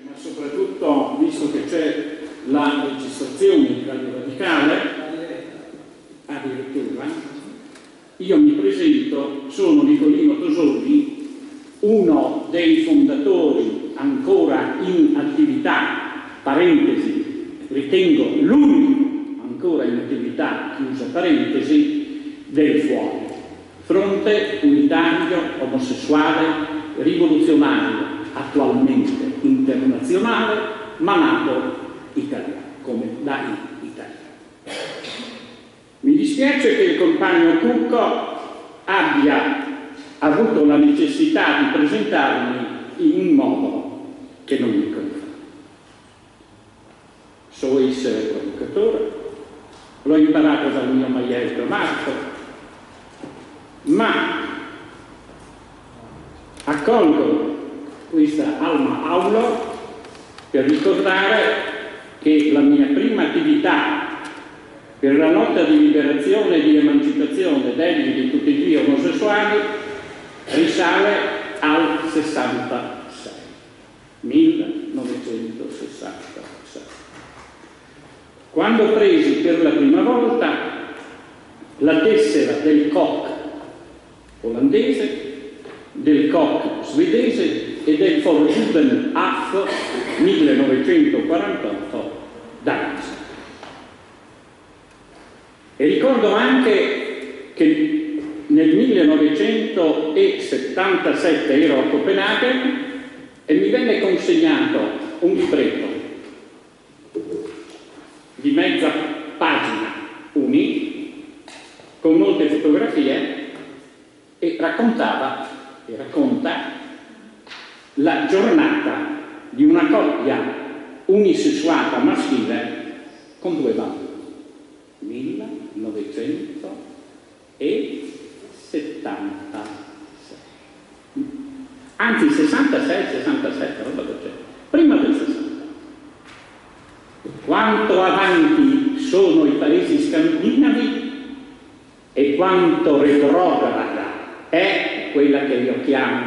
Ma soprattutto, visto che c'è la registrazione di Radio Radicale, addirittura, io mi presento, sono Nicolino Tosoni, uno dei fondatori ancora in attività, parentesi, ritengo l'unico ancora in attività, chiusa parentesi, del Fuori, fronte unitario, omosessuale, rivoluzionario, attualmente internazionale, ma nato italiano, come la Italia. Mi dispiace che il compagno Cucco abbia avuto la necessità di presentarmi in un modo che non mi confa. So essere provocatore, l'ho imparato dal mio maestro Marco, ma accolgo questa alma aulo per ricordare che la mia prima attività per la lotta di liberazione e di emancipazione di tutti gli omosessuali risale al 66, 1966, quando presi per la prima volta la tessera del Koch olandese, del Koch svedese e del Volksjudenhaft 1948 danese. E ricordo anche che nel 1977 ero a Copenaghen e mi venne consegnato un libretto di mezza pagina con molte fotografie e racconta la giornata di una coppia unisessuata maschile con due bambini. 1976, anzi 66, 67, roba del genere, prima del 60. Quanto avanti sono i paesi scandinavi e quanto retrograda è quella che io chiamo,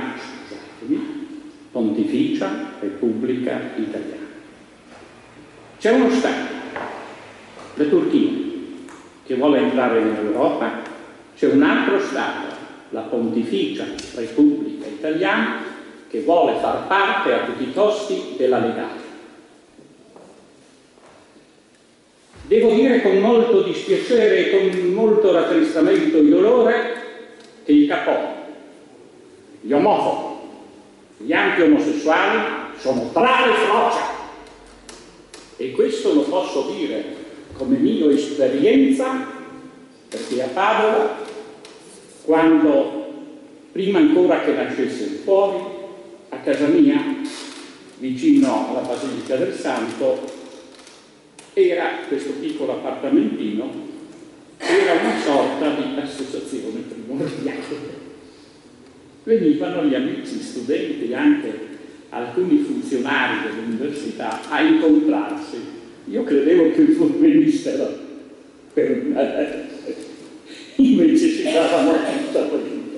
Pontificia Repubblica Italiana. C'è uno Stato, la Turchia, che vuole entrare in Europa, c'è un altro Stato, la Pontificia Repubblica Italiana, che vuole far parte a tutti i costi della legalità. Devo dire con molto dispiacere e con molto rattristamento e dolore che i capò, gli omofobi, gli anti-omosessuali sono tra le frocia. E questo lo posso dire come mia esperienza, perché a Padova, quando, prima ancora che nascesse il Fuori, a casa mia, vicino alla Basilica del Santo, era questo piccolo appartamentino, era una sorta di associazione primordiale. Venivano gli amici, studenti, anche alcuni funzionari dell'università a incontrarsi. Io credevo che venissero per me, invece si davano tutta quella.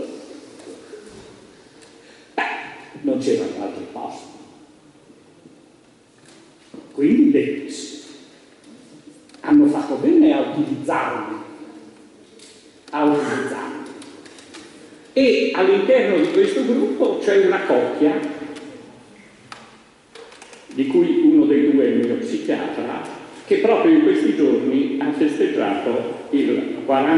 Non c'erano altri posti. Quindi le hanno fatto bene a utilizzarli. E all'interno di questo gruppo c'è una coppia, di cui uno dei due è il mio psichiatra, che proprio in questi giorni ha festeggiato il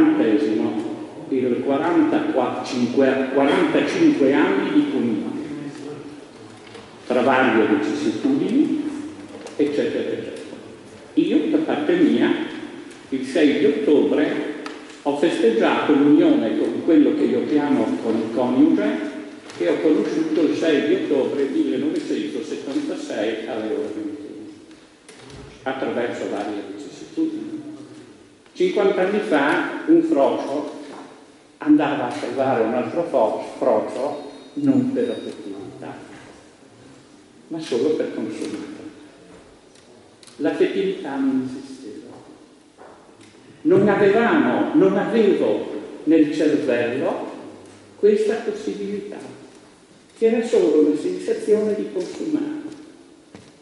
45 anni di comunione, tra varie vicissitudini, eccetera, eccetera. Io, da parte mia, il 6 di ottobre ho festeggiato l'unione con quello che io chiamo con il coniuge, che ho conosciuto il 6 di ottobre 1976 alle ore 21, attraverso varie vicissitudini. 50 anni fa un frocio andava a salvare un altro frocio non per affettività, ma solo per consumare. L'affettività non esisteva. Non avevo nel cervello questa possibilità, che era solo la sensazione di consumare.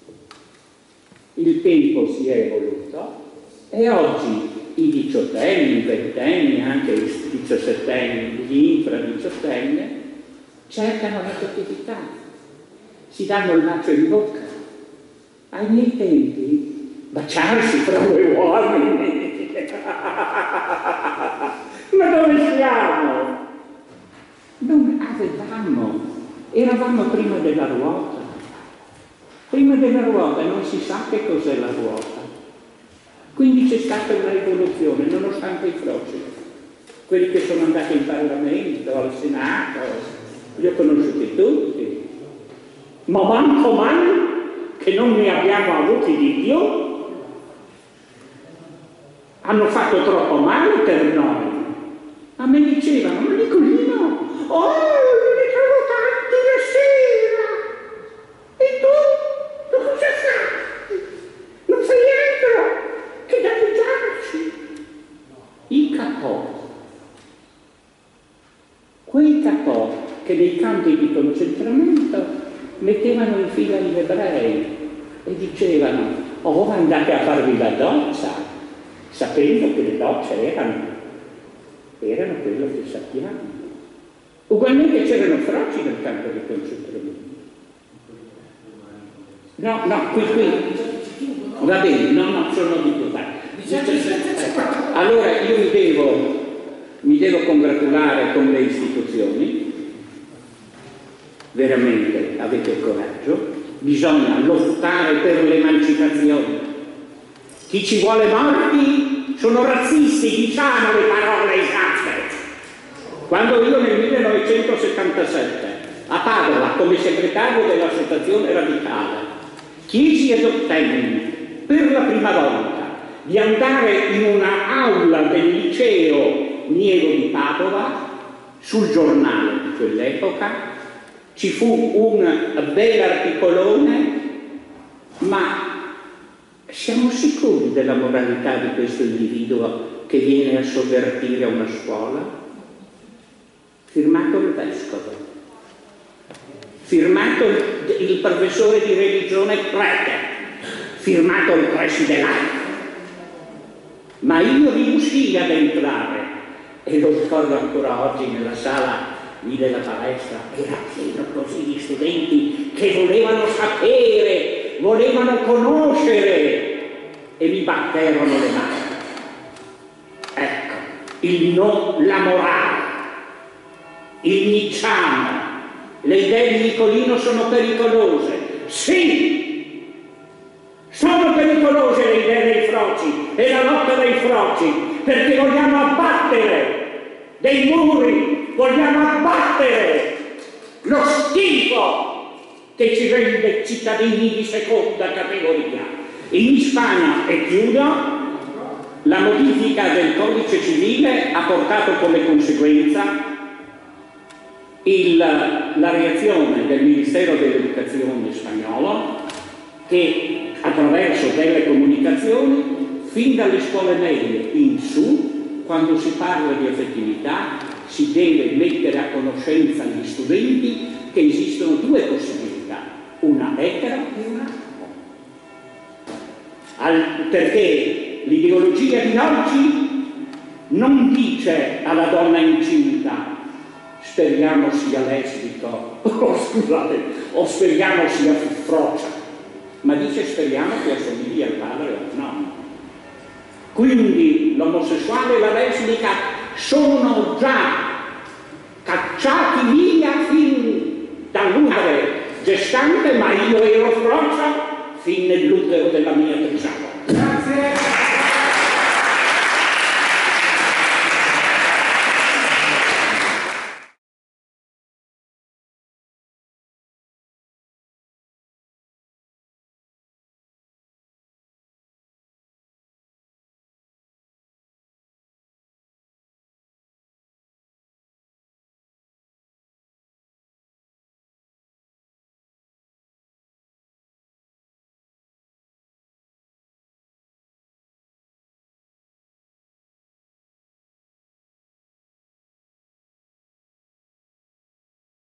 Il tempo si è evoluto e oggi i diciottenni, i ventenni, anche i diciassettenni, gli infra-diciottenni cercano la fertilità, si danno il bacio in bocca. Ai miei tempi baciarsi fra due uomini, ma dove siamo? Non avevamo, eravamo prima della ruota. Prima della ruota non si sa che cos'è la ruota. Quindi c'è stata una rivoluzione, nonostante i froci. Quelli che sono andati in Parlamento, al Senato, li ho conosciuti tutti. Ma manco mai che non ne abbiamo avuti di più. Hanno fatto troppo male per noi. A me dicevano, ma Nicolino, oh, ne trovo tanti la sera. E tu cosa fai? Non fai altro che danneggiarci. I capò, quei capò che nei campi di concentramento mettevano in fila gli ebrei e dicevano, oh, andate a farvi la doccia, sapendo che le docce erano quello che sappiamo. Ugualmente c'erano froci nel campo di concentramento. No, qui. Va bene, no, sono diputati. Allora io mi devo congratulare con le istituzioni, veramente avete il coraggio, bisogna lottare per l'emancipazione. Chi ci vuole morti sono razzisti, diciamo le parole esatte. Quando io nel 1977 a Padova come segretario dell'Associazione Radicale chiesi ad ottenni per la prima volta di andare in una aula del liceo Niero di Padova, sul giornale di quell'epoca, ci fu un bell'articolone, ma siamo sicuri della moralità di questo individuo che viene a sovvertire una scuola? Firmato il vescovo, firmato il professore di religione prete, firmato il preside laico. Ma io riuscii ad entrare, e lo ricordo ancora oggi nella sala lì della palestra, era pieno così di studenti che volevano sapere, volevano conoscere, e mi batterono le mani. Ecco, il no, la morale, il nicciano, le idee di Nicolino sono pericolose. Sì, sono pericolose le idee dei froci e la lotta dei froci, perché vogliamo abbattere dei muri, vogliamo abbattere lo schifo che ci rende cittadini di seconda categoria. In Spagna, e chiudo, la modifica del codice civile ha portato come conseguenza la reazione del Ministero dell'Educazione spagnolo, che attraverso delle comunicazioni fin dalle scuole medie in su, quando si parla di affettività, si deve mettere a conoscenza gli studenti che esistono due possibilità, una etero e una homo. Perché l'ideologia di oggi non dice alla donna incinta speriamo sia lesbico, o speriamo sia frocia, ma dice speriamo che assomigli al padre o al nonno. Quindi l'omosessuale e la lesbica sono già cacciati via fin dall'utero gestante, ma io ero frocia fin nell'utero della mia trisava. Grazie.